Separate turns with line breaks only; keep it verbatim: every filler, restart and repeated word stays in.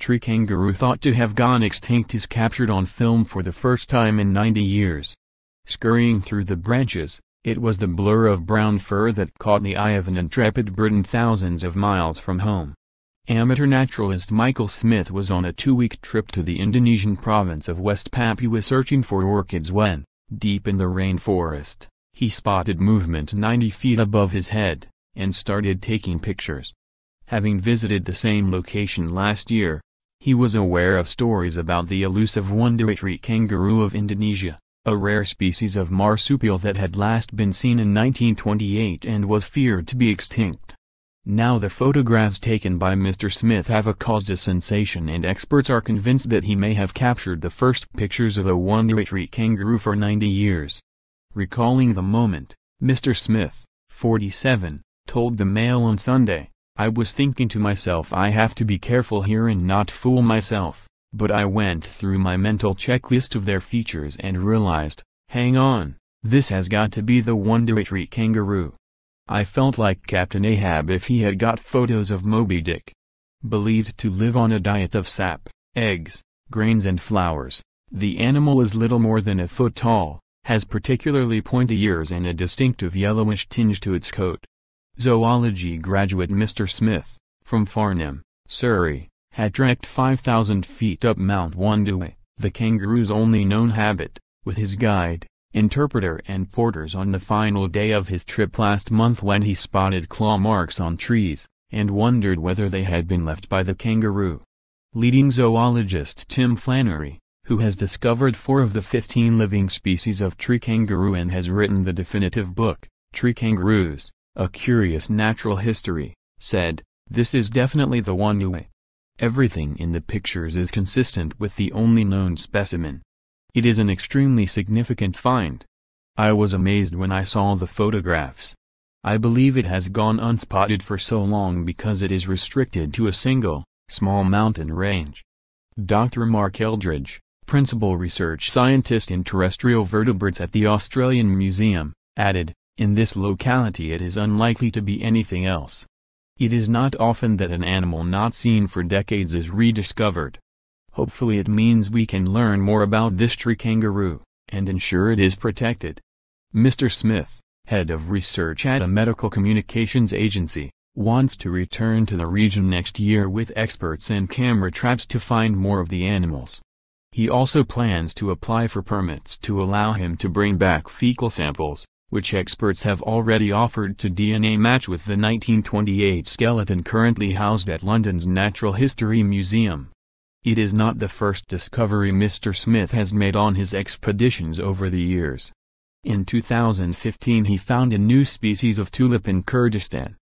tree kangaroo thought to have gone extinct is captured on film for the first time in ninety years. Scurrying through the branches, it was the blur of brown fur that caught the eye of an intrepid Briton thousands of miles from home. Amateur naturalist Michael Smith was on a two-week trip to the Indonesian province of West Papua searching for orchids when, deep in the rainforest, he spotted movement ninety feet above his head, and started taking pictures. Having visited the same location last year, he was aware of stories about the elusive one-tree kangaroo of Indonesia, a rare species of marsupial that had last been seen in nineteen twenty-eight and was feared to be extinct. Now the photographs taken by Mister Smith have caused a sensation, and experts are convinced that he may have captured the first pictures of a one-tree kangaroo for ninety years. Recalling the moment, Mister Smith, forty-seven, told the Mail on Sunday, "I was thinking to myself, I have to be careful here and not fool myself, but I went through my mental checklist of their features and realized, hang on, this has got to be the one-tree kangaroo. I felt like Captain Ahab if he had got photos of Moby Dick." Believed to live on a diet of sap, eggs, grains and flowers, the animal is little more than a foot tall, has particularly pointy ears and a distinctive yellowish tinge to its coat. Zoology graduate Mister Smith, from Farnham, Surrey, had trekked five thousand feet up Mount Wandue, the kangaroo's only known habit, with his guide, interpreter and porters on the final day of his trip last month when he spotted claw marks on trees, and wondered whether they had been left by the kangaroo. Leading zoologist Tim Flannery, who has discovered four of the fifteen living species of tree kangaroo and has written the definitive book, Tree Kangaroos, A Curious Natural History, said, "This is definitely the one. Everything in the pictures is consistent with the only known specimen. It is an extremely significant find. I was amazed when I saw the photographs. I believe it has gone unspotted for so long because it is restricted to a single, small mountain range." Doctor Mark Eldridge, principal research scientist in terrestrial vertebrates at the Australian Museum, added, "In this locality it is unlikely to be anything else. It is not often that an animal not seen for decades is rediscovered. Hopefully it means we can learn more about this tree kangaroo, and ensure it is protected." Mister Smith, head of research at a medical communications agency, wants to return to the region next year with experts and camera traps to find more of the animals. He also plans to apply for permits to allow him to bring back fecal samples, which experts have already offered to D N A match with the nineteen twenty-eight skeleton currently housed at London's Natural History Museum. It is not the first discovery Mister Smith has made on his expeditions over the years. In two thousand fifteen he found a new species of tulip in Kurdistan,